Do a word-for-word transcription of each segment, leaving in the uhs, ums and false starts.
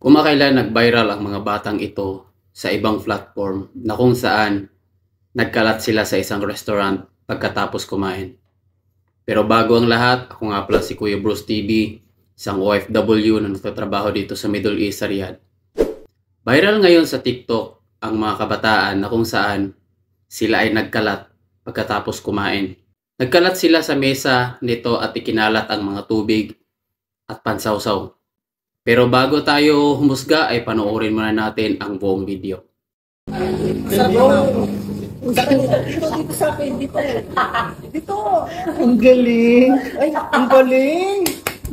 Kumakailan nag-viral ang mga batang ito sa ibang platform na kung saan nagkalat sila sa isang restaurant pagkatapos kumain. Pero bago ang lahat, ako nga pala si Kuya Bruce T V, isang O F W na nagtatrabaho dito sa Middle East sa Riyadh. Viral ngayon sa TikTok ang mga kabataan na kung saan sila ay nagkalat pagkatapos kumain. Nagkalat sila sa mesa nito at ikinalat ang mga tubig at pansawsaw. Pero bago tayo humusga ay panoorin muna natin ang buong video. Sabaw. Dito, dito sa akin, dito. Dito. Ang galing. Ay, ang galing.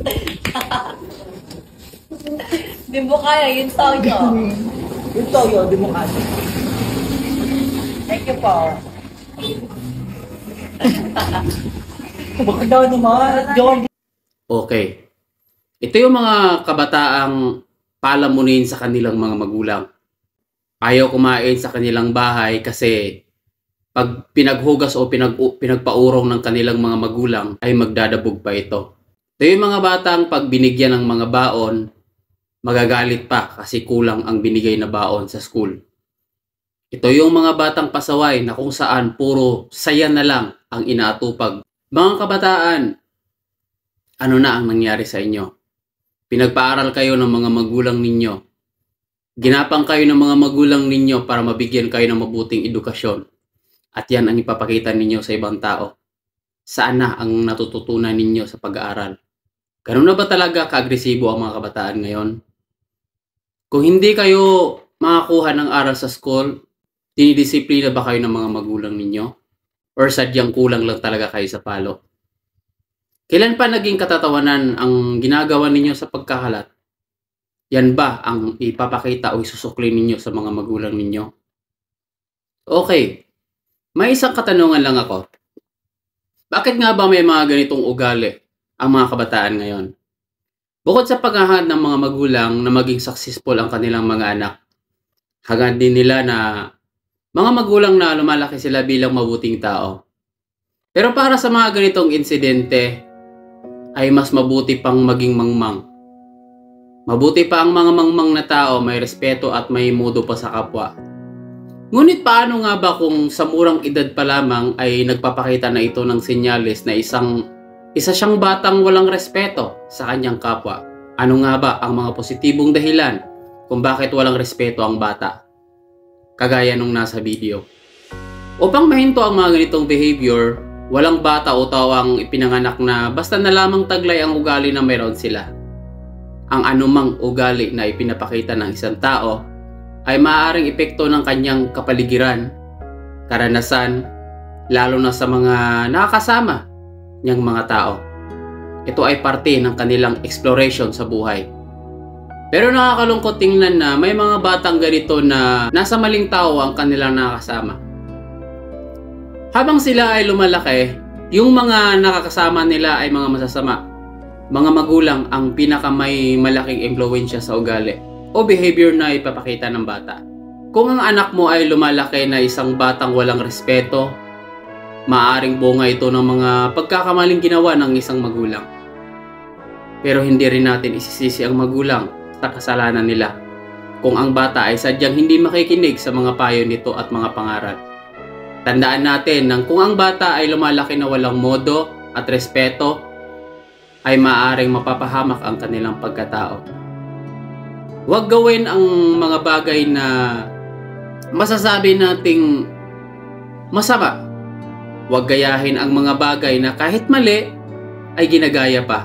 Di mo kaya, yun toyo. Yung toyo, di mo kaya. Thank you po. Baka daw naman. John. Okay. Ito yung mga kabataang palamunin sa kanilang mga magulang. Ayaw kumain sa kanilang bahay kasi pag pinaghugas o pinag pinagpaurong ng kanilang mga magulang ay magdadabog pa ito. Ito yung mga batang pag binigyan ng mga baon, magagalit pa kasi kulang ang binigay na baon sa school. Ito yung mga batang pasaway na kung saan puro saya na lang ang inaatupag. Mga kabataan, ano na ang nangyari sa inyo? Pinagpaaral kayo ng mga magulang ninyo. Ginapang kayo ng mga magulang ninyo para mabigyan kayo ng mabuting edukasyon. At yan ang ipapakita ninyo sa ibang tao. Saan na ang natututunan ninyo sa pag-aaral? Ganun na ba talaga ka-agresibo ang mga kabataan ngayon? Kung hindi kayo makakuha ng aral sa school, dinidisiplina ba kayo ng mga magulang ninyo? Or sadyang kulang lang talaga kayo sa palo? Kailan pa naging katatawanan ang ginagawa ninyo sa pagkakalat? Yan ba ang ipapakita o isusukli ninyo sa mga magulang ninyo? Okay, may isang katanungan lang ako. Bakit nga ba may mga ganitong ugali ang mga kabataan ngayon? Bukod sa paghahangad ng mga magulang na maging successful ang kanilang mga anak, hangad din nila na mga magulang na lumalaki sila bilang mabuting tao. Pero para sa mga ganitong insidente, ay mas mabuti pang maging mangmang. Mabuti pa ang mga mangmang na tao, may respeto at may mudo pa sa kapwa. Ngunit paano nga ba kung sa murang edad pa lamang ay nagpapakita na ito ng senyales na isang isa siyang batang walang respeto sa kanyang kapwa? Ano nga ba ang mga positibong dahilan kung bakit walang respeto ang bata? Kagaya nung nasa video. Upang mahinto ang mga ganitong behavior, walang bata o tawang ipinanganak na basta na lamang taglay ang ugali na meron sila. Ang anumang ugali na ipinapakita ng isang tao ay maaaring epekto ng kanyang kapaligiran, karanasan, lalo na sa mga nakakasama niyang mga tao. Ito ay parte ng kanilang exploration sa buhay. Pero nakakalungkot tingnan na may mga batang ganito na nasa maling tao ang kanilang nakakasama. Habang sila ay lumalaki, yung mga nakakasama nila ay mga masasama. Mga magulang ang pinaka may malaking impluwensya sa ugali o behavior na ipapakita ng bata. Kung ang anak mo ay lumalaki na isang batang walang respeto, maaaring bunga ito ng mga pagkakamaling ginawa ng isang magulang. Pero hindi rin natin isisisi ang magulang sa kasalanan nila kung ang bata ay sadyang hindi makikinig sa mga payo nito at mga pangaral. Tandaan natin na kung ang bata ay lumalaki na walang modo at respeto, ay maaaring mapapahamak ang kanilang pagkatao. Huwag gawin ang mga bagay na masasabi nating masama. Huwag gayahin ang mga bagay na kahit mali ay ginagaya pa.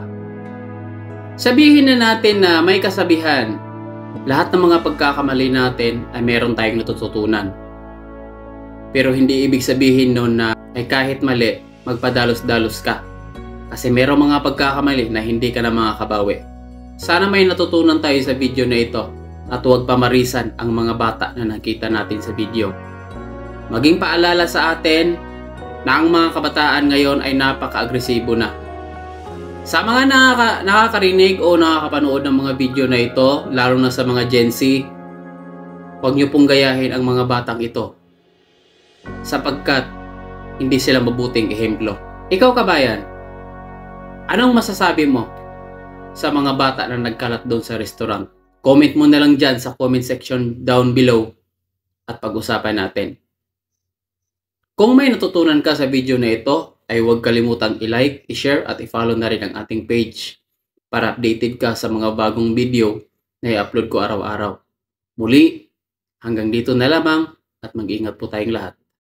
Sabihin na natin na may kasabihan, lahat ng mga pagkakamali natin ay meron tayong natututunan. Pero hindi ibig sabihin nun na ay kahit mali, magpadalos-dalos ka. Kasi merong mga pagkakamali na hindi ka na makakabawi. Sana may natutunan tayo sa video na ito at huwag pamarisan ang mga bata na nakita natin sa video. Maging paalala sa atin na ang mga kabataan ngayon ay napaka-agresibo na. Sa mga nakaka nakakarinig o nakakapanood ng mga video na ito, lalo na sa mga Gen Z, huwag niyo pong gayahin ang mga batang ito. Sapagkat hindi sila mabuting ehemplo. Ikaw kabayan, anong masasabi mo sa mga bata na nagkalat doon sa restaurant Comment mo na lang dyan sa comment section down below at pag-usapan natin. Kung may natutunan ka sa video na ito, ay huwag kalimutang i-like, i-share at i-follow na rin ang ating page para updated ka sa mga bagong video na i-upload ko araw-araw. Muli, hanggang dito na lamang at mag-ingat po tayong lahat.